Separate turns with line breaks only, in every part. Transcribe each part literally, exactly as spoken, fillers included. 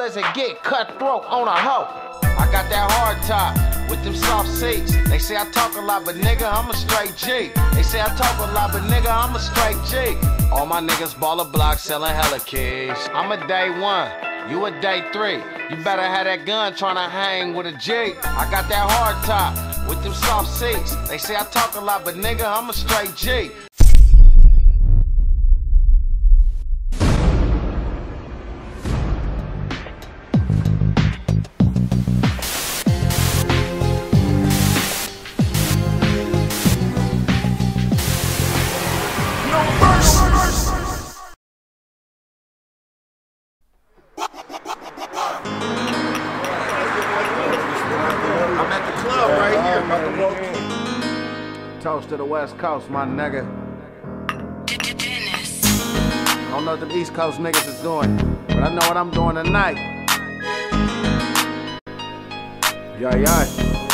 dollars and get cutthroat on a hoe. I got that hard top with them soft seats. They say I talk a lot, but nigga, I'm a straight G. They say I talk a lot, but nigga, I'm a straight G. All my niggas ball a block selling hella keys. I'm a day one, you a day three. You better have that gun tryna hang with a G. I got that hard top with them soft seats. They say I talk a lot, but nigga, I'm a straight G. Toast to the West Coast, my nigga. I don't know what them East Coast niggas is doing, but I know what I'm doing tonight. Yeah, yeah.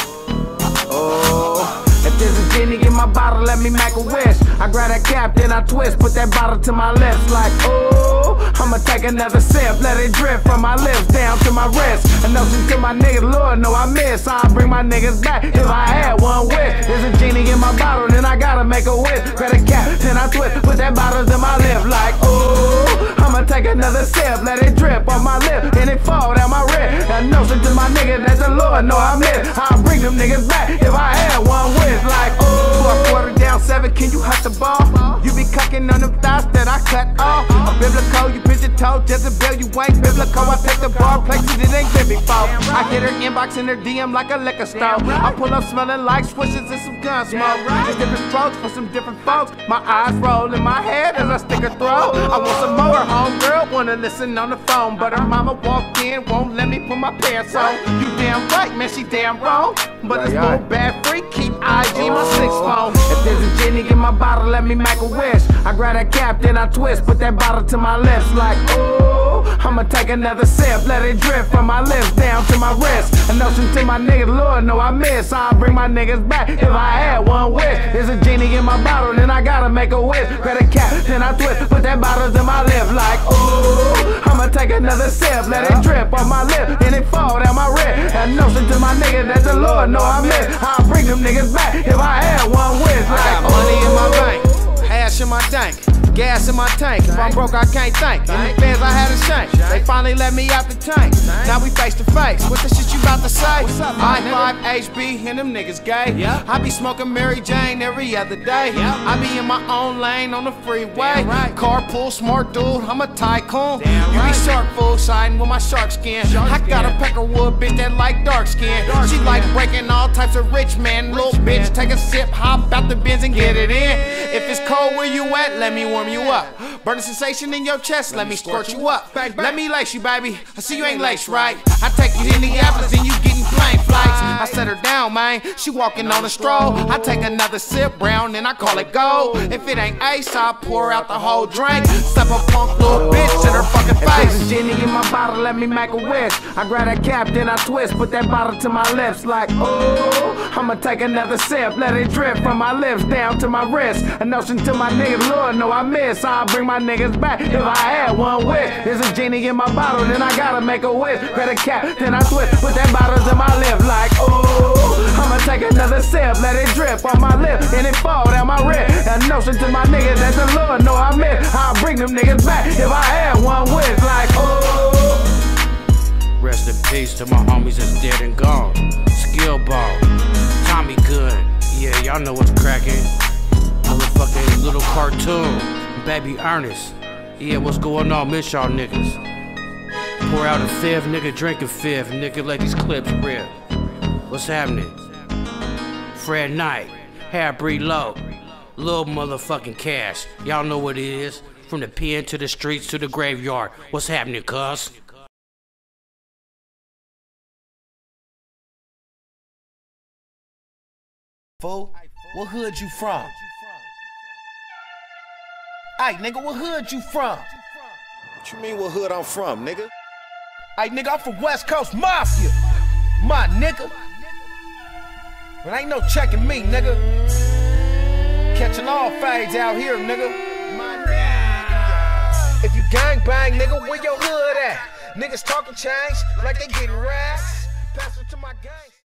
Oh. If there's a genie in my bottle, let me make a wish. I grab that cap, then I twist, put that bottle to my lips like, oh, I'ma take another sip, let it drip from my lips down to my wrist. And nothing to my niggas, Lord, no I miss. I'll bring my niggas back if I had one wish. There's a genie in my bottle, then I gotta make a wish. Grab a cap, then I twist, put that bottle to my lips like, oh, I'ma take another sip, let it drip on my lip, and it fall down my wrist. And nothing to my niggas, that the Lord, no I miss. I'll bring them niggas back if I had one wish. Like, oh, a quarter down seven, can you hut the ball? You be cucking on them thighs that I cut off. A biblical, you pigeon toe, Jezebel, you ain't biblical. I take the bar places it ain't been before. I hit her inbox in her D M like a liquor store. I pull up smelling like swishes and some gun smoke. There's different strokes for some different folks. My eyes roll in my head as I stick her throat. I want some more, homegirl, wanna listen on the phone, but her mama walked in, won't let me put my pants on. You damn right, man, she damn wrong. But this little bad freak keep I G my six phone. If there's a genie in my bottle, let me make a wish. I grab that cap, then I twist, put that bottle to my lips like, oh, I'ma take another sip, let it drip from my lips down to my wrist. And nothing to my niggas, Lord, no I miss. I'll bring my niggas back if I had one wish. There's a genie in my bottle, then I gotta make a wish. Grab a cap, then I twist, put that bottle to my lips like, oh, I'ma take another sip, let it drip on my lip, and it fall down my wrist. And nothing to my niggas, that the Lord, no I miss. I'll bring them niggas back if I had one wish. Like, I got money in my bank, hash in my tank, gas in my tank. If I'm broke, I can't think. In the feds, I had a shank. They finally let me out the tank. Now we face to face. What the shit you about to say? I five H B and them niggas gay. I be smoking Mary Jane every other day. I be in my own lane on the freeway. Carpool, smart dude, I'm a tycoon. You be shark fool, siding with my shark skin. I got a Peckerwood bitch that like dark skin. She like breaking all types of rich man. Little bitch, take a sip, hop out the Benz and get it in. If it's cold where you at, let me warm you up. Burn a sensation in your chest, let me squirt you up. Let me lace you, baby. I see you ain't laced right. I take you to Indianapolis and you getting plane flights. I set her down, man. She walking on a stroll. I take another sip, brown, and I call it gold. If it ain't ace, I pour out the whole drink. Step a punk little bitch in her fucking face. If there's a genie in my bottle, let me make a wish. I grab that cap, then I twist, put that bottle to my lips like, oh, I'ma take another sip, let it drip from my lips down to my wrist. A notion to my niggas, Lord, no I miss. I'll bring my niggas back if I had one wish. There's a genie in my bottle, then I gotta make a wish. Grab a cap, then I twist, put that bottle to my lip like, oh, I'ma take another sip, let it drip on my lip, and it fall down my wrist. A notion to my niggas, that the Lord, no I miss. I'll bring them niggas back if I had one wish like, oh.
Rest in peace to my homies that's dead and gone. Skill Ball, Tommy Good, yeah, y'all know what's cracking. Motherfucking Little Cartoon, Baby Ernest, yeah, what's going on? Miss y'all niggas. Pour out a fifth, nigga, drink a fifth, nigga, let these clips rip. What's happening? Fred Knight, Hair Breed Low, Lil motherfucking Cash, y'all know what it is. From the pen to the streets to the graveyard. What's happening, cuz?
Fool, what hood you from? Hey, nigga, what hood you from?
What you mean what hood I'm from, nigga?
Hey, nigga, I'm from West Coast Mafia. My nigga. But ain't no checking me, nigga. Catching all fades out here, nigga. My nigga. If you gang bang, nigga, where your hood at? Niggas talking change like they getting racks. Pass it to my gang.